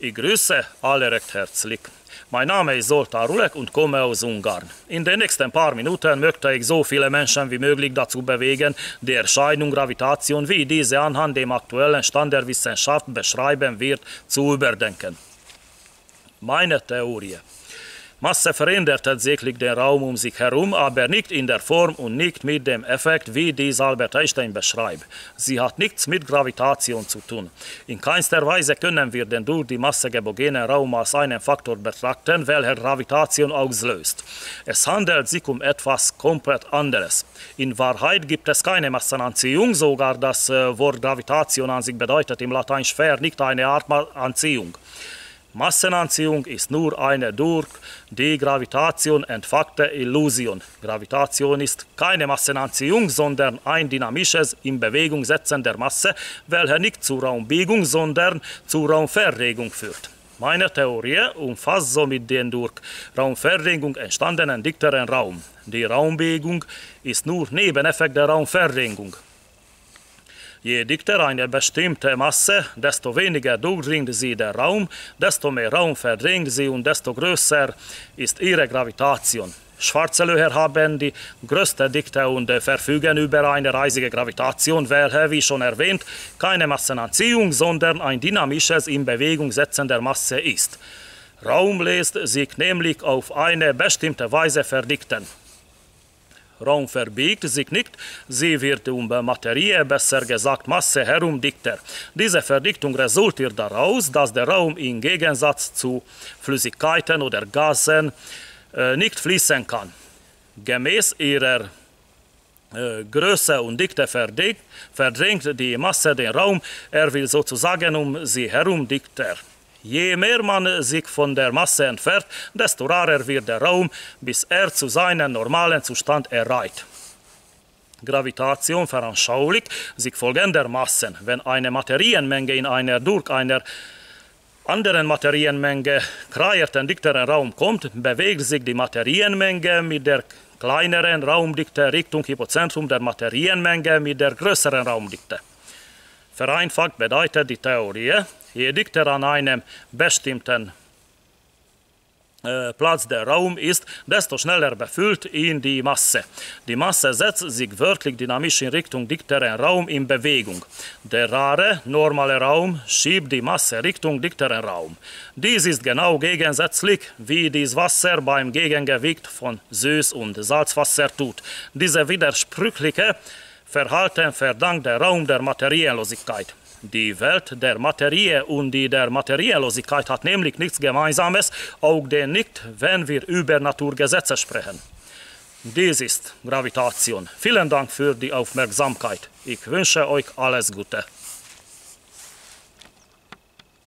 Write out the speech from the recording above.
Ich grüße alle recht herzlich. Mein Name ist Zoltán Rulek und komme aus Ungarn. In den nächsten paar Minuten möchte ich so viele Menschen wie möglich dazu bewegen, die Erscheinung Gravitation, wie diese anhand dem aktuellen Stand der Wissenschaft beschreiben wird, zu überdenken. Meine Theorie. Masse verändert tatsächlich den Raum um sich herum, aber nicht in der Form und nicht mit dem Effekt, wie dies Albert Einstein beschreibt. Sie hat nichts mit Gravitation zu tun. In keinster Weise können wir den durch die Masse geborgenen Raum als einen Faktor betrachten, welcher Gravitation auslöst. Es handelt sich um etwas komplett anderes. In Wahrheit gibt es keine Massenanziehung, sogar das Wort Gravitation an sich bedeutet im Latein schwer nicht eine Art Anziehung. Massenanziehung ist nur eine durch die Gravitation entfachte Illusion. Gravitation ist keine Massenanziehung, sondern ein dynamisches in Bewegung setzen der Masse, welche nicht zur Raumbiegung, sondern zur Raumverregung führt. Meine Theorie umfasst somit den durch Raumverregung entstandenen dichteren Raum. Die Raumbiegung ist nur Nebeneffekt der Raumverregung. Je dichter eine bestimmte Masse, desto weniger durchdringt sie der Raum, desto mehr Raum verdrängt sie und desto größer ist ihre Gravitation. Schwarze Löcher haben die größte Dichte und verfügen über eine riesige Gravitation, welche, wie schon erwähnt, keine Massenanziehung, sondern ein dynamisches in Bewegung setzen der Masse ist. Raum lässt sich nämlich auf eine bestimmte Weise verdichten. Raum verbiegt sich nicht, sie wird um Materie, besser gesagt Masse herum dichter. Diese Verdichtung resultiert daraus, dass der Raum im Gegensatz zu Flüssigkeiten oder Gasen nicht fließen kann. Gemäß ihrer Größe und Dichte verdrängt die Masse den Raum, er will sozusagen um sie herum dichter. Je mehr man sich von der Masse entfernt, desto rarer wird der Raum, bis er zu seinem normalen Zustand erreicht. Gravitation veranschaulicht sich folgendermaßen: Wenn eine Materienmenge in einer durch einer anderen Materienmenge kreierten dichteren Raum kommt, bewegt sich die Materienmenge mit der kleineren Raumdichte Richtung Hypozentrum der Materienmenge mit der größeren Raumdichte. Vereinfacht bedeutet die Theorie, je dichter an einem bestimmten Platz der Raum ist, desto schneller befüllt ihn die Masse. Die Masse setzt sich wörtlich dynamisch in Richtung dichteren Raum in Bewegung. Der rare, normale Raum schiebt die Masse Richtung dichteren Raum. Dies ist genau gegensätzlich, wie dies Wasser beim Gegengewicht von Süß- und Salzwasser tut. Diese widersprüchliche Verhalten verdankt der Raum der Materiellosigkeit. Die Welt der Materie und die der Materiellosigkeit hat nämlich nichts Gemeinsames, auch denn nicht, wenn wir über Naturgesetze sprechen. Dies ist Gravitation. Vielen Dank für die Aufmerksamkeit. Ich wünsche euch alles Gute.